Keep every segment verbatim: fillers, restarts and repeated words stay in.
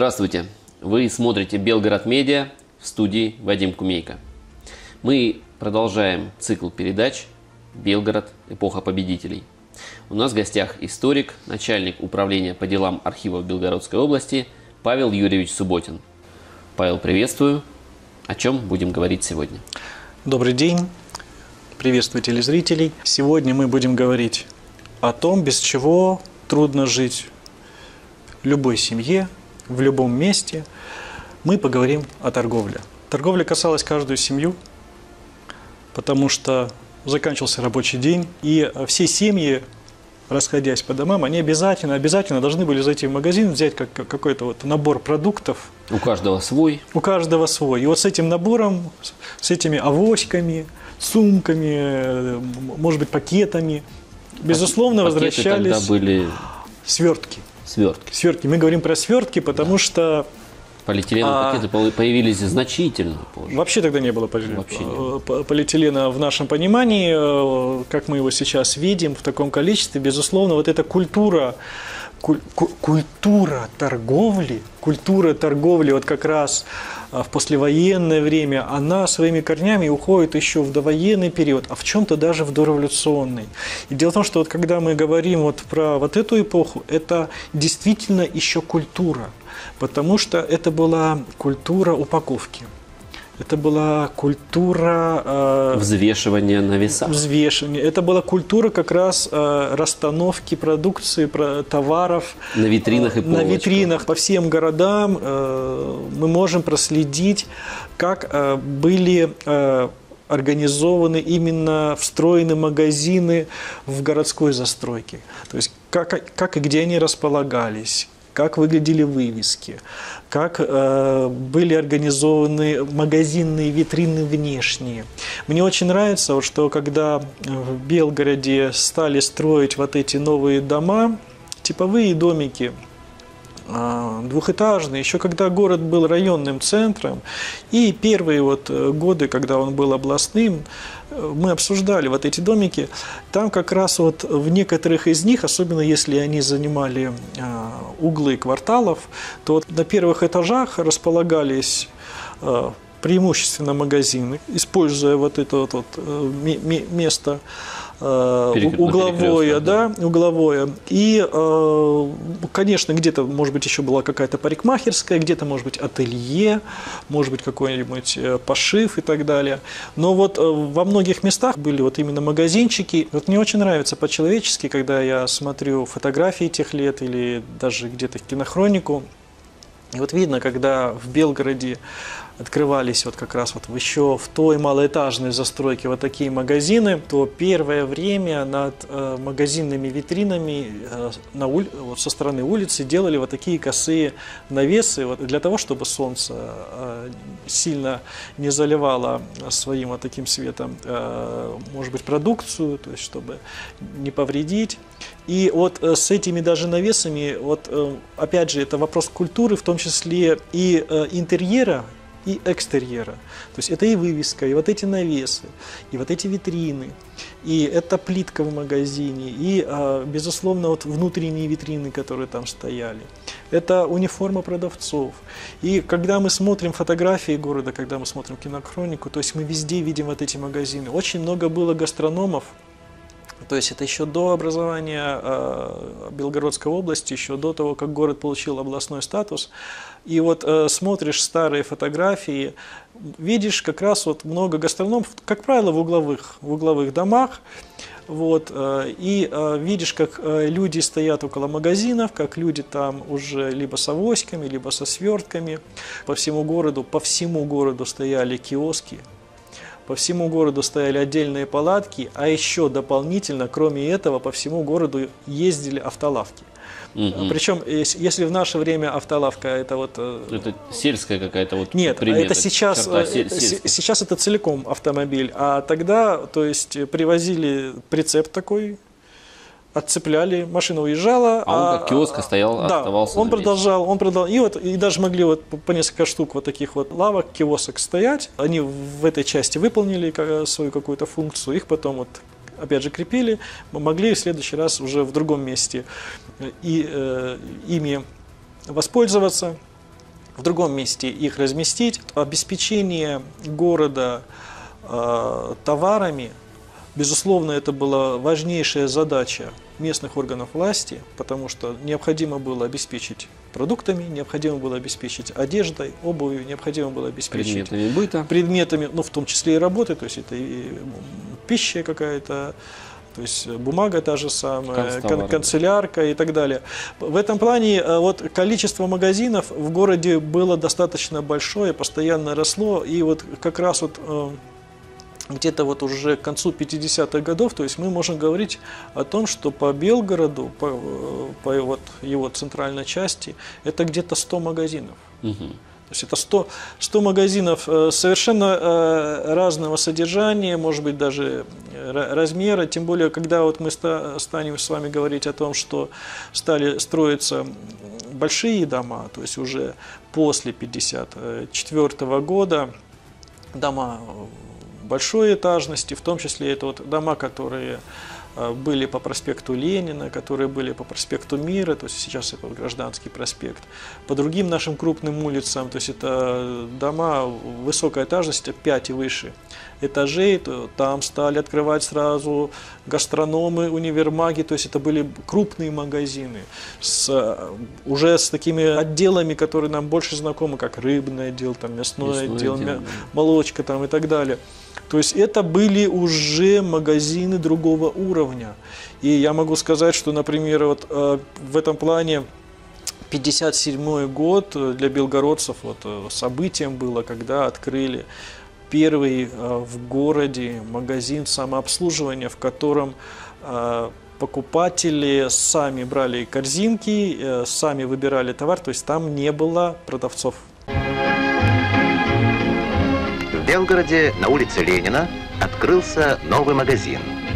Здравствуйте! Вы смотрите Белгород Медиа, в студии Вадим Кумейко. Мы продолжаем цикл передач «Белгород. Эпоха победителей». У нас в гостях историк, начальник управления по делам архивов Белгородской области Павел Юрьевич Субботин. Павел, приветствую. О чем будем говорить сегодня? Добрый день. Приветствую телезрителей. Сегодня мы будем говорить о том, без чего трудно жить любой семье, в любом месте. Мы поговорим о торговле. Торговля касалась каждую семью, потому что заканчивался рабочий день, и все семьи, расходясь по домам, они обязательно, обязательно должны были зайти в магазин, взять как, какой-то вот набор продуктов. У каждого свой. У каждого свой. И вот с этим набором, с этими авоськами, сумками, может быть, пакетами, безусловно, Пакеты возвращались тогда были... свертки. Свертки. Свертки. Мы говорим про свертки, потому да. что... Полиэтиленовые пакеты а... появились значительно позже. Вообще тогда не было поли... Вообще не. полиэтилена в нашем понимании, как мы его сейчас видим в таком количестве. Безусловно, вот эта культура, куль... культура торговли, культура торговли вот как раз в послевоенное время, она своими корнями уходит еще в довоенный период, а в чем-то даже в дореволюционный. И дело в том, что вот когда мы говорим вот про вот эту эпоху, это действительно еще культура. Потому что это была культура упаковки. Это была культура... Э, взвешивания на весах. Взвешивания. Это была культура как раз э, расстановки продукции, про, товаров. На витринах э, и полочках. На витринах по всем городам э, мы можем проследить, как э, были... Э, организованы именно встроены магазины в городской застройке. То есть как, как и где они располагались, как выглядели вывески, как э, были организованы магазинные витрины внешние. Мне очень нравится, вот, что когда в Белгороде стали строить вот эти новые дома, типовые домики, двухэтажный, еще когда город был районным центром, и первые вот годы, когда он был областным, мы обсуждали вот эти домики, там как раз вот в некоторых из них, особенно если они занимали углы кварталов, то вот на первых этажах располагались преимущественно магазины, используя вот это вот, вот место угловое, да, да, угловое. И, конечно, где-то, может быть, еще была какая-то парикмахерская, где-то, может быть, ателье, может быть, какой-нибудь пошив и так далее. Но вот во многих местах были вот именно магазинчики. Вот мне очень нравится по-человечески, когда я смотрю фотографии тех лет или даже где-то кинохронику. И вот видно, когда в Белгороде открывались вот как раз вот еще в той малоэтажной застройке вот такие магазины, то первое время над э, магазинными витринами э, на ули... вот со стороны улицы делали вот такие косые навесы вот, для того, чтобы солнце э, сильно не заливало своим вот таким светом, э, может быть, продукцию, то есть чтобы не повредить. И вот э, с этими даже навесами, вот э, опять же, это вопрос культуры, в том числе и э, интерьера, и экстерьера. То есть это и вывеска, и вот эти навесы, и вот эти витрины, и это плитка в магазине, и, безусловно, вот внутренние витрины, которые там стояли. Это униформа продавцов. И когда мы смотрим фотографии города, когда мы смотрим кинохронику, то есть мы везде видим вот эти магазины. Очень много было гастрономов. То есть это еще до образования э, Белгородской области, еще до того, как город получил областной статус. И вот э, смотришь старые фотографии, видишь как раз вот много гастрономов, как правило, в угловых, в угловых домах. Вот, э, и э, видишь, как э, люди стоят около магазинов, как люди там уже либо с авоськами, либо со свертками. По всему городу, по всему городу стояли киоски. По всему городу стояли отдельные палатки, а еще дополнительно, кроме этого, по всему городу ездили автолавки. Угу. Причем, если в наше время автолавка это вот... Это сельская какая-то вот Нет, примета, это сейчас, сейчас это целиком автомобиль, а тогда, то есть, привозили прицеп такой, отцепляли, машина уезжала. А он как киоск стоял, да, оставался. он продолжал, он продолжал. И, вот, и даже могли вот по несколько штук вот таких вот лавок, киосок стоять. Они в этой части выполнили свою какую-то функцию, их потом вот опять же крепили, могли в следующий раз уже в другом месте и, э, ими воспользоваться. в другом месте их разместить. Обеспечение города э, товарами, безусловно, это была важнейшая задача местных органов власти, потому что необходимо было обеспечить продуктами, необходимо было обеспечить одеждой, обувью, необходимо было обеспечить предметами быта, предметами, ну, в том числе и работы, то есть это и пища какая-то, то есть бумага та же самая, кан канцелярка и так далее. В этом плане вот количество магазинов в городе было достаточно большое, постоянно росло, и вот как раз вот где-то вот уже к концу пятидесятых годов, то есть мы можем говорить о том, что по Белгороду, по, по вот его центральной части, это где-то сто магазинов. Угу. То есть это сто, сто магазинов совершенно разного содержания, может быть, даже размера, тем более, когда вот мы станем с вами говорить о том, что стали строиться большие дома, то есть уже после пятьдесят четвёртого года, дома большой этажности, в том числе это вот дома, которые были по проспекту Ленина, которые были по проспекту Мира, то есть сейчас это Гражданский проспект, по другим нашим крупным улицам, то есть это дома высокой этажности, пять и выше этажей, то там стали открывать сразу гастрономы, универмаги, то есть это были крупные магазины, с, уже с такими отделами, которые нам больше знакомы, как рыбный отдел, там, мясной, мясной отдел, отдел, молочка там, и так далее. То есть это были уже магазины другого уровня. И я могу сказать, что, например, вот, э, в этом плане пятьдесят седьмой год для белгородцев вот, событием было, когда открыли первый э, в городе магазин самообслуживания, в котором э, покупатели сами брали корзинки, э, сами выбирали товар, то есть там не было продавцов. В Белгороде на улице Ленина открылся новый магазин.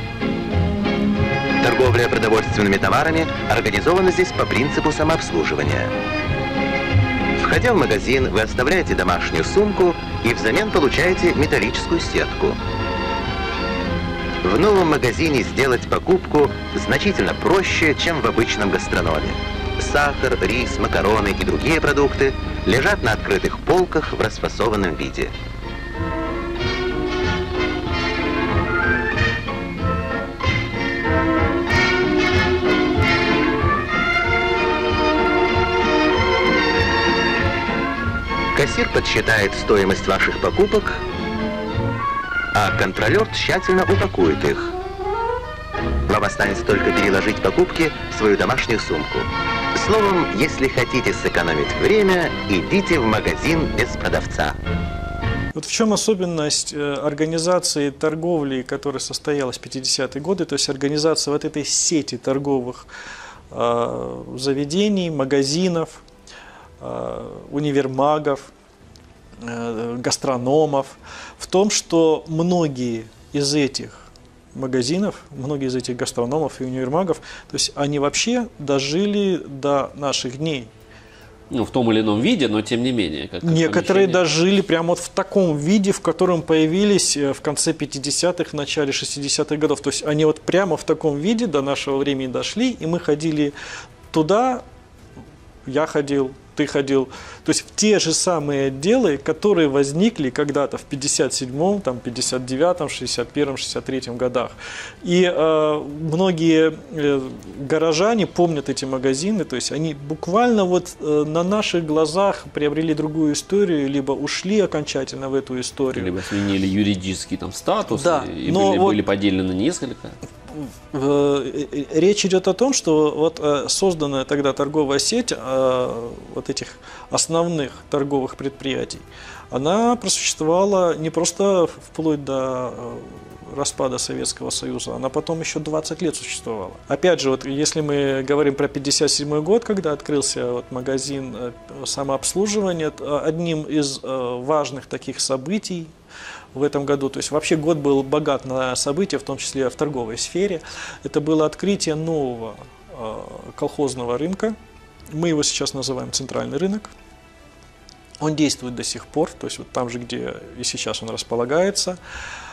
Торговля продовольственными товарами организована здесь по принципу самообслуживания. Входя в магазин, вы оставляете домашнюю сумку и взамен получаете металлическую сетку. В новом магазине сделать покупку значительно проще, чем в обычном гастрономе. Сахар, рис, макароны и другие продукты лежат на открытых полках в расфасованном виде. Кассир подсчитает стоимость ваших покупок, а контролер тщательно упакует их. Вам останется только переложить покупки в свою домашнюю сумку. Словом, если хотите сэкономить время, идите в магазин без продавца. Вот в чем особенность организации торговли, которая состоялась в пятидесятые годы, то есть организация вот этой сети торговых э, заведений, магазинов, универмагов, гастрономов, в том, что многие из этих магазинов, многие из этих гастрономов и универмагов, то есть они вообще дожили до наших дней. Ну, в том или ином виде, но тем не менее. Как Некоторые дожили прямо вот в таком виде, в котором появились в конце пятидесятых, в начале шестидесятых годов. То есть они вот прямо в таком виде до нашего времени дошли, и мы ходили туда, я ходил, ты ходил, то есть в те же самые отделы, которые возникли когда-то в пятьдесят седьмом, там, пятьдесят девятом, шестьдесят первом, шестьдесят третьем годах. И э, многие э, горожане помнят эти магазины, то есть они буквально вот э, на наших глазах приобрели другую историю, либо ушли окончательно в эту историю. Либо сменили юридический там статус, да, и но были, вот... были поделены несколько. Речь идет о том, что вот созданная тогда торговая сеть вот этих основных торговых предприятий, она просуществовала не просто вплоть до распада Советского Союза, она потом еще двадцать лет существовала. Опять же, вот если мы говорим про пятьдесят седьмой год, когда открылся вот магазин самообслуживания, одним из важных таких событий в этом году, то есть вообще год был богат на события, в том числе в торговой сфере. Это было открытие нового э, колхозного рынка. Мы его сейчас называем центральный рынок. Он действует до сих пор, то есть вот там же, где и сейчас он располагается.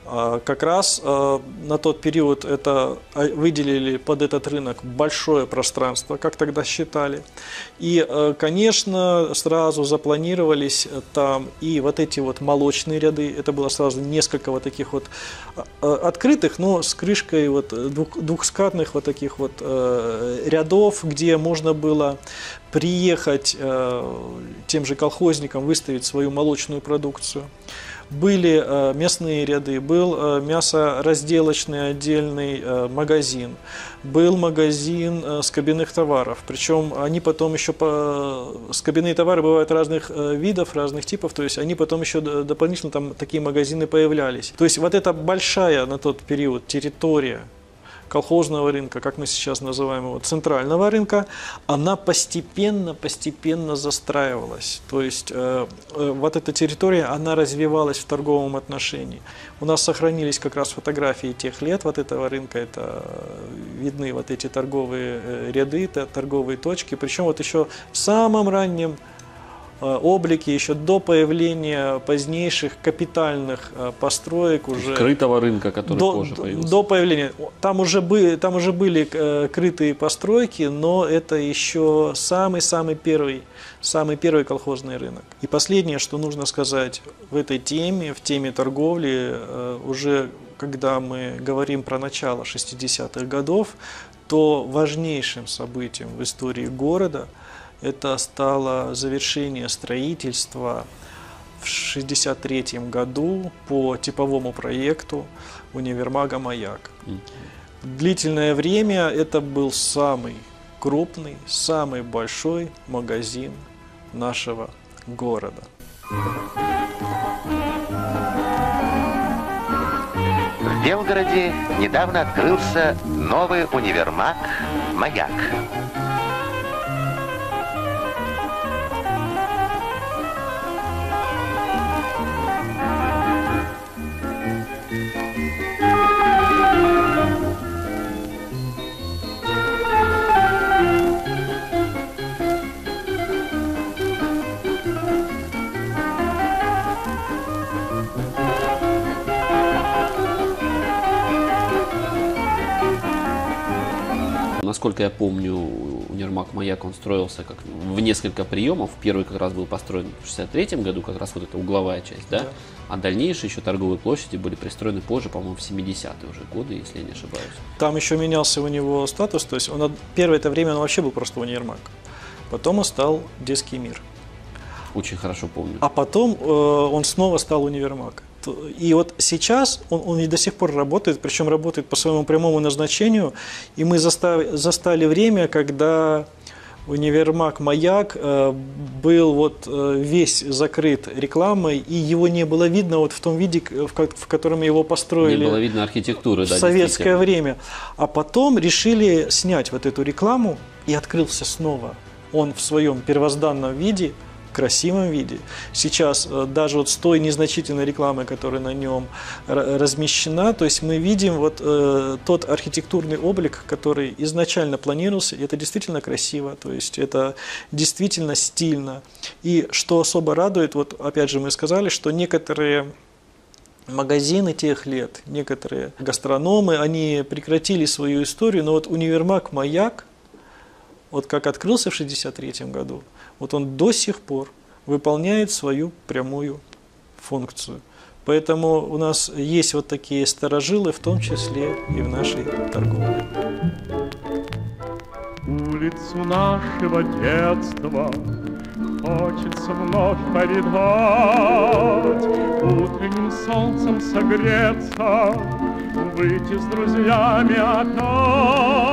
Как раз на тот период это выделили под этот рынок большое пространство, как тогда считали. И, конечно, сразу запланировались там и вот эти вот молочные ряды. Это было сразу несколько вот таких вот открытых, но с крышкой вот двух, двухскатных вот таких вот рядов, где можно было приехать тем же колхозникам, выставить свою молочную продукцию. Были э, мясные ряды, был э, мясоразделочный отдельный э, магазин, был магазин э, скобяных товаров. Причем они потом еще, по... скобяные товары бывают разных э, видов, разных типов, то есть они потом еще дополнительно там такие магазины появлялись. То есть вот эта большая на тот период территория колхозного рынка, как мы сейчас называем его, центрального рынка, она постепенно-постепенно застраивалась. То есть э, э, вот эта территория, она развивалась в торговом отношении. У нас сохранились как раз фотографии тех лет вот этого рынка, это видны вот эти торговые э, ряды, это торговые точки, причем вот еще в самом раннем облики, еще до появления позднейших капитальных построек уже крытого рынка, который до, позже появился. До появления. Там уже, были, там уже были крытые постройки, но это еще самый-самый первый, самый первый колхозный рынок. И последнее, что нужно сказать в этой теме, в теме торговли, уже когда мы говорим про начало шестидесятых годов, то важнейшим событием в истории города это стало завершение строительства в шестьдесят третьем году по типовому проекту универмага «Маяк». Длительное время это был самый крупный, самый большой магазин нашего города. В Белгороде недавно открылся новый универмаг «Маяк». Насколько я помню, универмаг «Маяк» он строился как в несколько приемов. Первый как раз был построен в шестьдесят третьем году, как раз вот эта угловая часть, да? Да. А дальнейшие еще торговые площади были пристроены позже, по-моему, в семидесятые уже годы, если я не ошибаюсь. Там еще менялся у него статус, то есть он, первое это время он вообще был просто универмаг. Потом он стал детский мир. Очень хорошо помню. А потом э, он снова стал универмаг. И вот сейчас он, он и до сих пор работает, причем работает по своему прямому назначению. И мы застав, застали время, когда универмаг «Маяк» э, был вот э, весь закрыт рекламой, и его не было видно вот в том виде, в, ко в котором его построили. Не было видно архитектуры, в да, советское время. А потом решили снять вот эту рекламу, и открылся снова он в своем первозданном виде, красивом виде. Сейчас даже вот с той незначительной рекламой, которая на нем размещена, то есть мы видим вот э, тот архитектурный облик, который изначально планировался, и это действительно красиво, то есть это действительно стильно. И что особо радует, вот опять же мы сказали, что некоторые магазины тех лет, некоторые гастрономы, они прекратили свою историю, но вот универмаг «Маяк», вот как открылся в шестьдесят третьем году, вот он до сих пор выполняет свою прямую функцию. Поэтому у нас есть вот такие старожилы, в том числе и в нашей торговле. Улицу нашего детства хочется вновь повидать, утренним солнцем согреться, выйти с друзьями опять.